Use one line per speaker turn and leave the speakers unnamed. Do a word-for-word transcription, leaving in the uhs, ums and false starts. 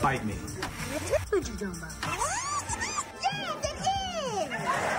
fight me.
What you talking about?
Yeah, get in!